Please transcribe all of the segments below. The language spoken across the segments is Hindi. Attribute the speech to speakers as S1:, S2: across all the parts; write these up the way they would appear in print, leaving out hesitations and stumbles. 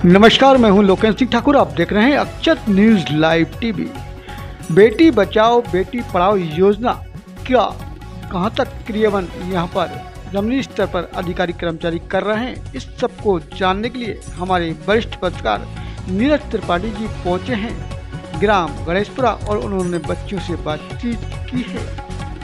S1: नमस्कार, मैं हूं लोकेश सिंह ठाकुर। आप देख रहे हैं अक्षत news live TV. Beti Bachao Beti Padhao योजना क्या कहां तक क्रियान्वयन यहां पर जमीनी स्तर पर अधिकारी कर्मचारी कर रहे हैं, इस सब को जानने के लिए हमारे वरिष्ठ पत्रकार नीरज त्रिपाठी जी पहुंचे हैं ग्राम गणेशपुरा और उन्होंने बच्चों से बातचीत की है।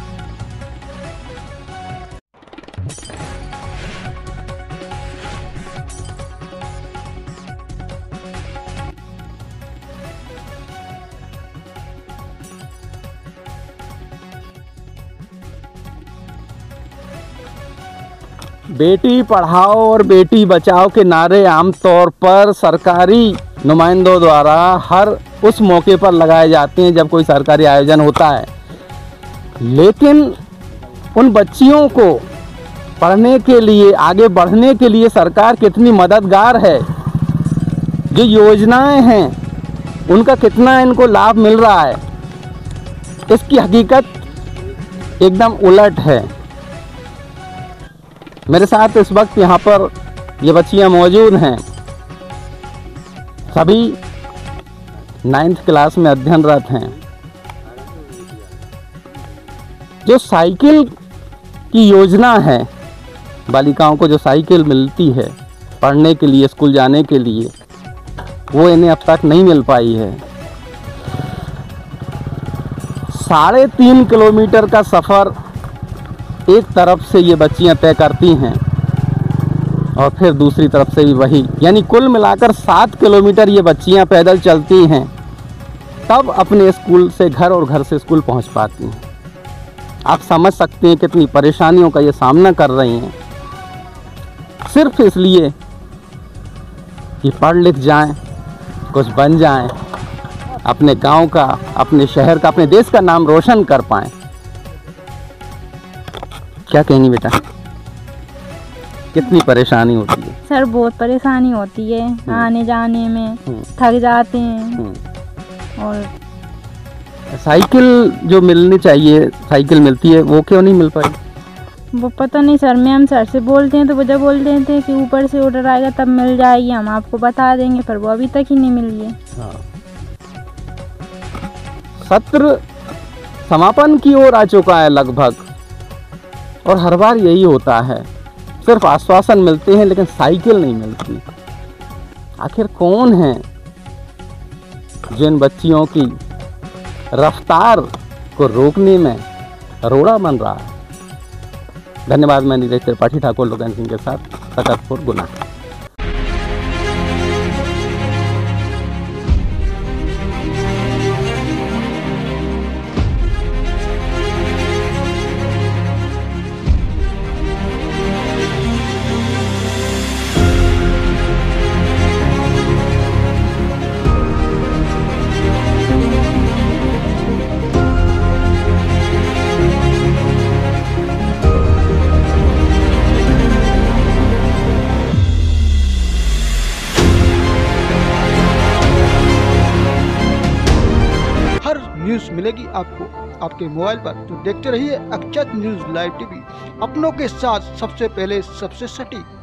S2: बेटी पढ़ाओ और बेटी बचाओ के नारे आमतौर पर सरकारी नुमाइंदों द्वारा हर उस मौके पर लगाए जाते हैं जब कोई सरकारी आयोजन होता है, लेकिन उन बच्चियों को पढ़ने के लिए, आगे बढ़ने के लिए सरकार कितनी मददगार है, जो योजनाएं हैं उनका कितना इनको लाभ मिल रहा है, इसकी हकीकत एकदम उलट है। मेरे साथ इस वक्त यहाँ पर ये बच्चियाँ मौजूद हैं, सभी 9th क्लास में अध्ययनरत हैं। जो साइकिल की योजना है, बालिकाओं को जो साइकिल मिलती है पढ़ने के लिए, स्कूल जाने के लिए, वो इन्हें अब तक नहीं मिल पाई है। 3.5 किलोमीटर का सफ़र एक तरफ से ये बच्चियां तय करती हैं और फिर दूसरी तरफ से भी वही, यानी कुल मिलाकर 7 किलोमीटर ये बच्चियां पैदल चलती हैं, तब अपने स्कूल से घर और घर से स्कूल पहुंच पाती हैं। आप समझ सकते हैं कितनी परेशानियों का ये सामना कर रही हैं, सिर्फ इसलिए कि पढ़ लिख जाएं, कुछ बन जाएं, अपने गांव का, अपने शहर का, अपने देश का नाम रोशन कर पाएं। क्या कहेंगी बेटा, कितनी परेशानी होती है?
S3: सर बहुत परेशानी होती है, आने जाने में थक जाते हैं। और
S2: साइकिल जो मिलनी चाहिए, साइकिल मिलती है, वो क्यों नहीं मिल पाई?
S3: वो पता नहीं सर, मैम सर से बोलते हैं तो वो जब बोल देते हैं कि ऊपर से ऑर्डर आएगा तब मिल जाएगी, हम आपको बता देंगे, पर वो अभी तक ही नहीं मिली है।
S2: सत्र समापन की ओर आ चुका है लगभग, और हर बार यही होता है, सिर्फ आश्वासन मिलते हैं लेकिन साइकिल नहीं मिलती। आखिर कौन है जिन बच्चियों की रफ्तार को रोकने में रोड़ा बन रहा है? धन्यवाद। मैं नीरज त्रिपाठी ठाकुर लोकेश सिंह के साथ, सकतपुर, गुना।
S1: न्यूज़ मिलेगी आपको आपके मोबाइल पर, तो देखते रहिए अक्षत न्यूज़ लाइव टीवी, अपनों के साथ सबसे पहले सबसे सटीक।